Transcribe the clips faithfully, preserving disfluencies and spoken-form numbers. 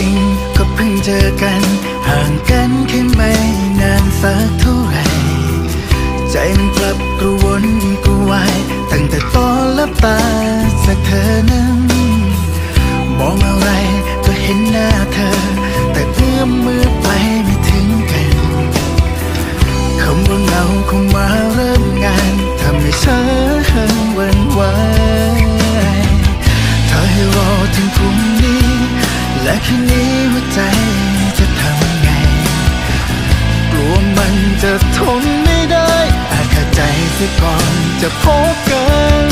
ริงก็เพิ่งเจอกันห่างกันแค่ไม่นานสักเท่าไหร่ใจมันกลับกระวนกระวายตั้งแต่ตอนลับตาจากเธอนั้นมองอะไรก็เห็นหน้าเธอแต่เอื้อมมือไปไม่ถึงกันคำว่าเหงาคงมาเริ่มงานทำให้ฉันหวั่นไหวถ้าให้รอถึงพรุ่งนี้และคืนนี้หัวใจจะทำไงกลัวมันจะทนไม่ได้อาจขาดใจเสียก่อนจะพบกัน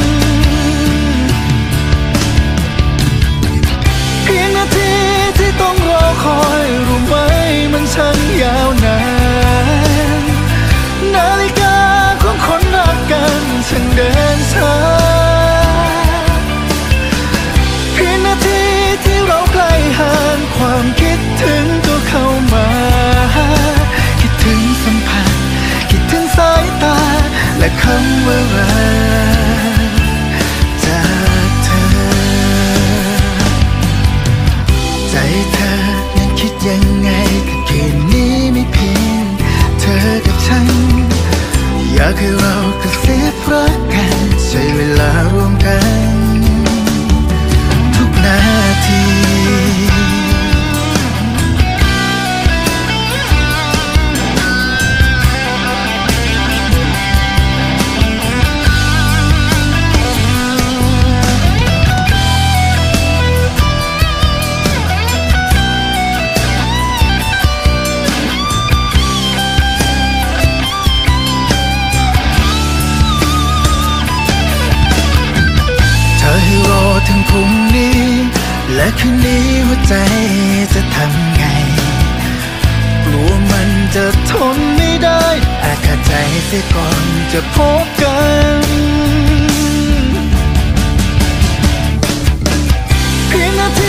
เพียงนาทีที่ต้องรอคอยรู้ไหมมันช่างยาวนานนาฬิกาของคนรักกันช่างเดินช้าเพียงนาทีที่เราใกล้ห่างความคิดถึงก็เข้ามาคิดถึงสัมผัสคิดถึงสายตาและคำว่ารักจากเธอใจเธอนั้นคิดยังไงถ้าคืนนี้ไม่เพียงเธอกับฉันอยากให้เรากระซิบรักกันใช้เวลารวมกันทุกนาทีถึงพรุ่งนี้และคืนนี้หัวใจจะทำไงกลัวมันจะทนไม่ได้อาจขาดใจเสียก่อนจะพบกันเพียงนาที